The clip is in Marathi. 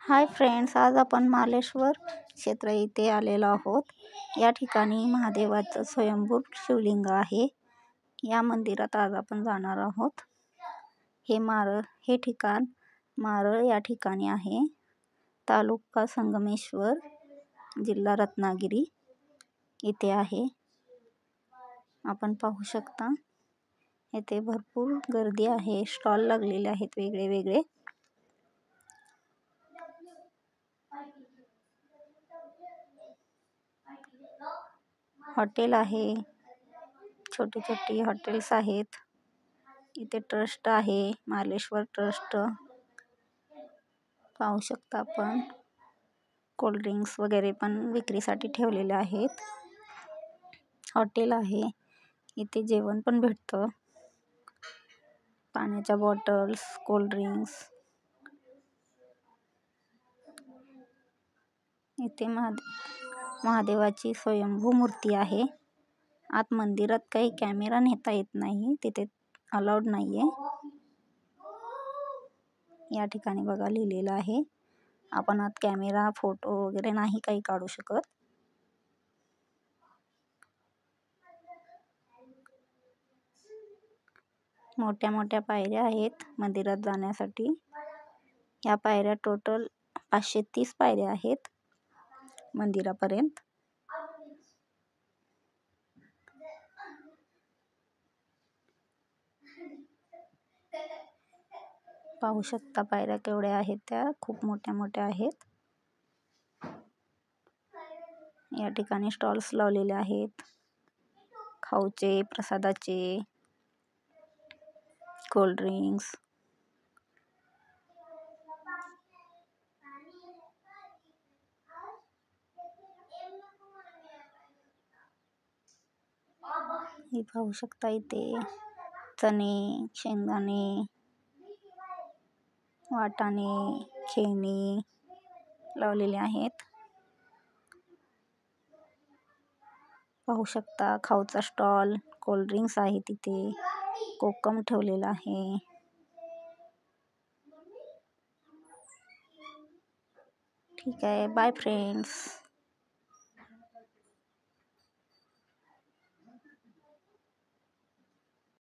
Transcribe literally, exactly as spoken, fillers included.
हाय फ्रेंड्स, आज आपण मार्लेश्वर क्षेत्र इथे आलेलो आहोत. या ठिकाणी महादेवाचं स्वयंभू शिवलिंग आहे. या मंदिरात आज आपण जाणार आहोत. हे मारळ हे ठिकाण मारळ या ठिकाणी आहे. तालुका संगमेश्वर, जिल्हा रत्नागिरी इथे आहे. आपण पाहू शकता इथे भरपूर गर्दी आहे. स्टॉल लागलेले आहेत वेगळे वेगळे. हॉटेल आहे, छोटी छोटी हॉटेल्स आहेत. इथे ट्रस्ट आहे, मार्लेश्वर ट्रस्ट. पाहू शकता आपण कोल्ड ड्रिंक्स वगैरे पण विक्रीसाठी ठेवलेले आहेत. हॉटेल आहे, इथे जेवण पण भेटतं. पाण्याच्या बॉटल्स, कोल्ड ड्रिंक्स. इथे महादेव महादेवाची स्वयंभू मूर्ती आहे. आत मंदिरात काही कॅमेरा नेता येत नाही, तिथे अलाउड नाहीये. या ठिकाणी बघा लिहिलेलं आहे, आपण आत कॅमेरा फोटो वगैरे नाही काही काढू शकत. मोठ्या मोठ्या पायऱ्या आहेत मंदिरात जाण्यासाठी. या पायऱ्या टोटल पाचशे तीस पायऱ्या आहेत मंदिरापर्यंत. पाहू शकता पायऱ्या केवढ्या आहेत, त्या खूप मोठ्या मोठ्या आहेत. या ठिकाणी स्टॉल्स लावलेले आहेत, खाऊचे, प्रसादाचे, कोल्ड ड्रिंक्स. हे पाहू शकता इथे चणे, शेंगदाणे, वाटाणे, खेळणी लावलेले आहेत. पाहू शकता खाऊचा स्टॉल, कोल्ड ड्रिंक्स आहे तिथे, कोकम ठेवलेला आहे. ठीक आहे, बाय फ्रेंड्स.